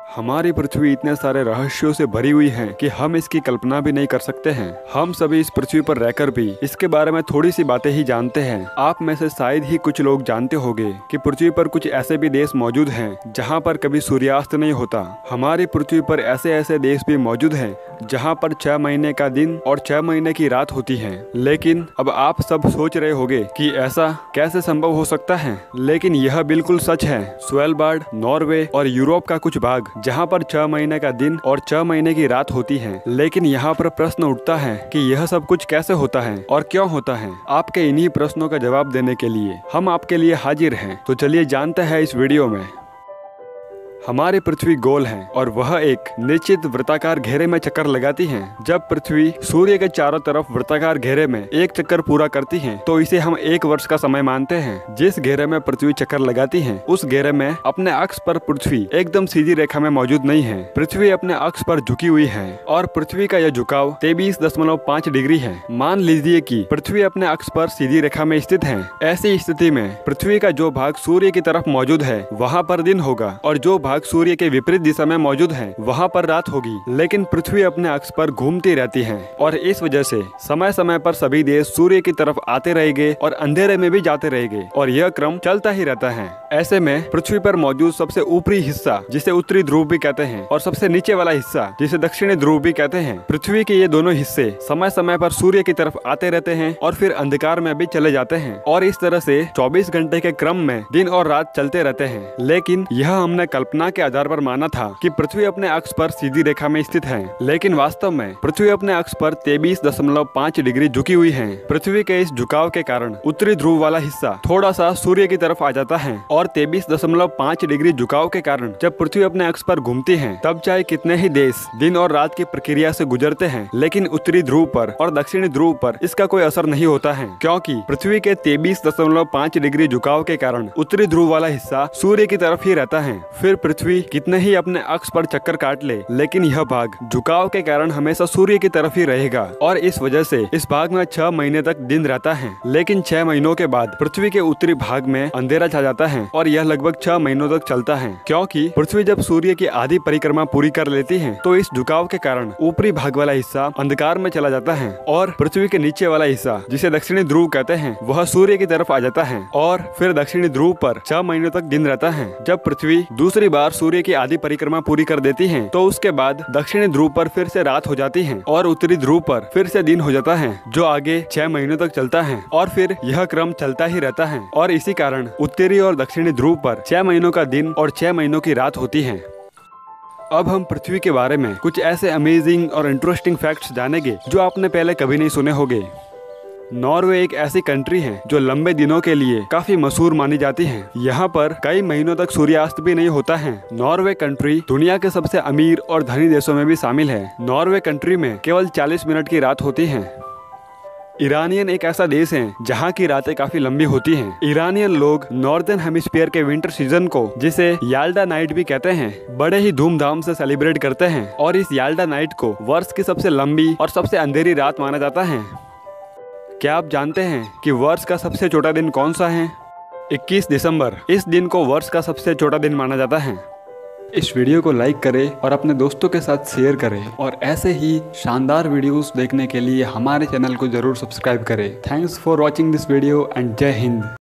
हमारी पृथ्वी इतने सारे रहस्यों से भरी हुई है कि हम इसकी कल्पना भी नहीं कर सकते हैं। हम सभी इस पृथ्वी पर रहकर भी इसके बारे में थोड़ी सी बातें ही जानते हैं। आप में से शायद ही कुछ लोग जानते होंगे कि पृथ्वी पर कुछ ऐसे भी देश मौजूद हैं जहां पर कभी सूर्यास्त नहीं होता। हमारी पृथ्वी पर ऐसे ऐसे देश भी मौजूद हैं जहां पर 6 महीने का दिन और 6 महीने की रात होती है। लेकिन अब आप सब सोच रहे होंगे कि ऐसा कैसे संभव हो सकता है, लेकिन यह बिल्कुल सच है। स्वेलबार्ड, नॉर्वे और यूरोप का कुछ भाग जहां पर 6 महीने का दिन और 6 महीने की रात होती है। लेकिन यहाँ पर प्रश्न उठता है कि यह सब कुछ कैसे होता है और क्यों होता है। आपके इन्हीं प्रश्नों का जवाब देने के लिए हम आपके लिए हाजिर हैं। तो चलिए जानते हैं इस वीडियो में। हमारी पृथ्वी गोल है और वह एक निश्चित वृत्ताकार घेरे में चक्कर लगाती है। जब पृथ्वी सूर्य के चारों तरफ वृत्ताकार घेरे में एक चक्कर पूरा करती है तो इसे हम 1 वर्ष का समय मानते हैं। जिस घेरे में पृथ्वी चक्कर लगाती है उस घेरे में अपने अक्ष पर पृथ्वी एकदम सीधी रेखा में मौजूद नहीं है। पृथ्वी अपने अक्ष पर झुकी हुई है और पृथ्वी का यह झुकाव 23.5 डिग्री है। मान लीजिए कि पृथ्वी अपने अक्ष पर सीधी रेखा में स्थित है। ऐसी स्थिति में पृथ्वी का जो भाग सूर्य की तरफ मौजूद है वहाँ पर दिन होगा और जो भाग सूर्य के विपरीत दिशा में मौजूद है वहाँ पर रात होगी। लेकिन पृथ्वी अपने अक्ष पर घूमती रहती है और इस वजह से समय समय पर सभी देश सूर्य की तरफ आते रहेंगे और अंधेरे में भी जाते रहेंगे और यह क्रम चलता ही रहता है। ऐसे में पृथ्वी पर मौजूद सबसे ऊपरी हिस्सा जिसे उत्तरी ध्रुव भी कहते हैं और सबसे नीचे वाला हिस्सा जिसे दक्षिणी ध्रुव भी कहते हैं, पृथ्वी के ये दोनों हिस्से समय समय पर सूर्य की तरफ आते रहते हैं और फिर अंधकार में भी चले जाते हैं और इस तरह से 24 घंटे के क्रम में दिन और रात चलते रहते हैं। लेकिन यह हमने कल्पना के आधार पर माना था कि पृथ्वी अपने अक्ष पर सीधी रेखा में स्थित है, लेकिन वास्तव में पृथ्वी अपने अक्ष पर 23.5 डिग्री झुकी हुई है। पृथ्वी के इस झुकाव के कारण उत्तरी ध्रुव वाला हिस्सा थोड़ा सा सूर्य की तरफ आ जाता है और 23.5 डिग्री झुकाव के कारण जब पृथ्वी अपने अक्ष पर घूमती है तब चाहे कितने ही देश दिन और रात की प्रक्रिया से गुजरते हैं, लेकिन उत्तरी ध्रुव पर और दक्षिणी ध्रुव पर इसका कोई असर नहीं होता है, क्योंकि पृथ्वी के 23.5 डिग्री झुकाव के कारण उत्तरी ध्रुव वाला हिस्सा सूर्य की तरफ ही रहता है। फिर पृथ्वी कितने ही अपने अक्ष पर चक्कर काट ले, लेकिन यह भाग झुकाव के कारण हमेशा सूर्य की तरफ ही रहेगा और इस वजह से इस भाग में 6 महीने तक दिन रहता है। लेकिन 6 महीनों के बाद पृथ्वी के उत्तरी भाग में अंधेरा छा जाता है और यह लगभग 6 महीनों तक चलता है, क्योंकि पृथ्वी जब सूर्य की आधी परिक्रमा पूरी कर लेती है तो इस झुकाव के कारण ऊपरी भाग वाला हिस्सा अंधकार में चला जाता है और पृथ्वी के नीचे वाला हिस्सा जिसे दक्षिणी ध्रुव कहते हैं वह सूर्य की तरफ आ जाता है और फिर दक्षिणी ध्रुव पर 6 महीनों तक दिन रहता है। जब पृथ्वी दूसरी बार सूर्य की आधी परिक्रमा पूरी कर देती है तो उसके बाद दक्षिणी ध्रुव पर फिर से रात हो जाती है और उत्तरी ध्रुव पर फिर से दिन हो जाता है, जो आगे 6 महीनों तक चलता है और फिर यह क्रम चलता ही रहता है और इसी कारण उत्तरी और दक्षिणी ध्रुव पर 6 महीनों का दिन और 6 महीनों की रात होती है। अब हम पृथ्वी के बारे में कुछ ऐसे अमेजिंग और इंटरेस्टिंग फैक्ट्स जानेंगे जो आपने पहले कभी नहीं सुने होंगे। नॉर्वे एक ऐसी कंट्री है जो लंबे दिनों के लिए काफी मशहूर मानी जाती है। यहाँ पर कई महीनों तक सूर्यास्त भी नहीं होता है। नॉर्वे कंट्री दुनिया के सबसे अमीर और धनी देशों में भी शामिल है। नॉर्वे कंट्री में केवल 40 मिनट की रात होती है। ईरानियन एक ऐसा देश है जहाँ की रातें काफी लंबी होती हैं। ईरानियन लोग नॉर्दर्न हेमिस्फीयर के विंटर सीजन को, जिसे याल्डा नाइट भी कहते हैं, बड़े ही धूमधाम से सेलिब्रेट करते हैं और इस याल्डा नाइट को वर्ष की सबसे लंबी और सबसे अंधेरी रात माना जाता है। क्या आप जानते हैं कि वर्ष का सबसे छोटा दिन कौन सा है? 21 दिसंबर। इस दिन को वर्ष का सबसे छोटा दिन माना जाता है। इस वीडियो को लाइक करें और अपने दोस्तों के साथ शेयर करें और ऐसे ही शानदार वीडियोस देखने के लिए हमारे चैनल को जरूर सब्सक्राइब करें। Thanks for watching this video and जय हिंद।